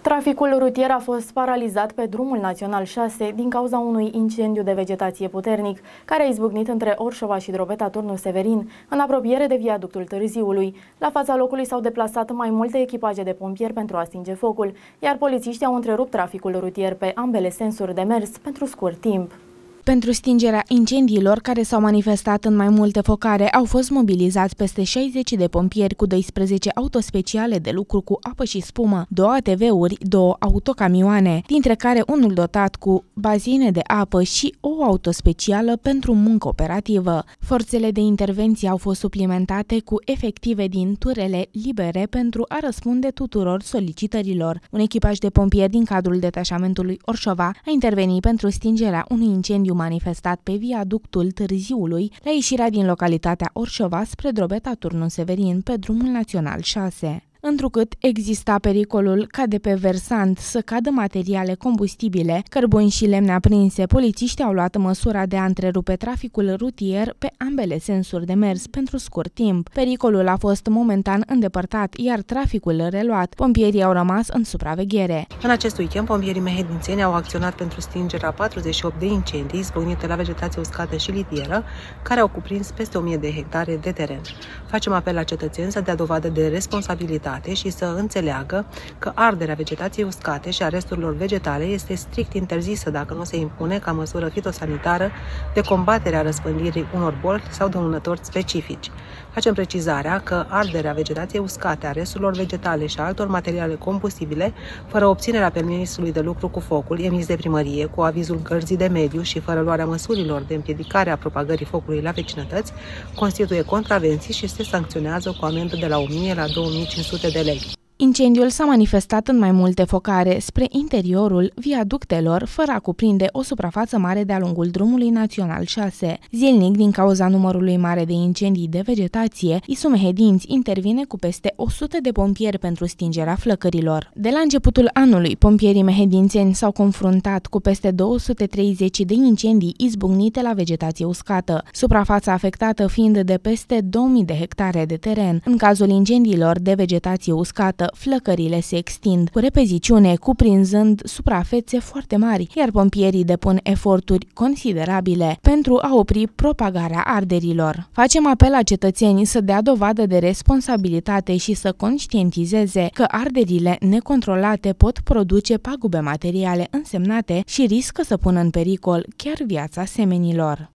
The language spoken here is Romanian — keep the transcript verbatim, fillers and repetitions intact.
Traficul rutier a fost paralizat pe drumul național șase din cauza unui incendiu de vegetație puternic, care a izbucnit între Orșova și Drobeta Turnul Severin, în apropiere de viaductul Târziului. La fața locului s-au deplasat mai multe echipaje de pompieri pentru a stinge focul, iar polițiștii au întrerupt traficul rutier pe ambele sensuri de mers pentru scurt timp. Pentru stingerea incendiilor care s-au manifestat în mai multe focare, au fost mobilizați peste șaizeci de pompieri cu doisprezece autospeciale de lucru cu apă și spumă, două A T V-uri, două autocamioane, dintre care unul dotat cu bazine de apă și o autospecială pentru muncă operativă. Forțele de intervenție au fost suplimentate cu efective din turele libere pentru a răspunde tuturor solicitărilor. Un echipaj de pompieri din cadrul detașamentului Orșova a intervenit pentru stingerea unui incendiu manifestat pe viaductul Târziului, la ieșirea din localitatea Orșova spre Drobeta Turnul Severin, pe drumul național șase. Întrucât exista pericolul ca de pe versant să cadă materiale combustibile, cărbuni și lemne aprinse, polițiștii au luat măsura de a întrerupe traficul rutier pe ambele sensuri de mers pentru scurt timp. Pericolul a fost momentan îndepărtat, iar traficul reluat. Pompierii au rămas în supraveghere. În acest weekend, pompierii mehedințeni au acționat pentru stingerea patruzeci și opt de incendii izbucnite la vegetație uscată și litieră, care au cuprins peste o mie de hectare de teren. Facem apel la cetățeni să dea dovadă de responsabilitate și să înțeleagă că arderea vegetației uscate și a resturilor vegetale este strict interzisă dacă nu se impune ca măsură fitosanitară de combatere a răspândirii unor boli sau dăunători specifici. Facem precizarea că arderea vegetației uscate, a resturilor vegetale și a altor materiale combustibile, fără obținerea permisului de lucru cu focul emis de primărie, cu avizul Gărzii de Mediu și fără luarea măsurilor de împiedicare a propagării focului la vecinătăți, constituie contravenții și se sancționează cu amendă de la o mie la două mii cinci sute de lei. Incendiul s-a manifestat în mai multe focare spre interiorul viaductelor, fără a cuprinde o suprafață mare de-a lungul drumului național șase. Zilnic, din cauza numărului mare de incendii de vegetație, I S U Mehedinți intervine cu peste o sută de pompieri pentru stingerea flăcărilor. De la începutul anului, pompierii mehedințeni s-au confruntat cu peste două sute treizeci de incendii izbucnite la vegetație uscată, suprafața afectată fiind de peste două mii de hectare de teren. În cazul incendiilor de vegetație uscată, flăcările se extind cu repeziciune, cuprinzând suprafețe foarte mari, iar pompierii depun eforturi considerabile pentru a opri propagarea arderilor. Facem apel la cetățeni să dea dovadă de responsabilitate și să conștientizeze că arderile necontrolate pot produce pagube materiale însemnate și riscă să pună în pericol chiar viața semenilor.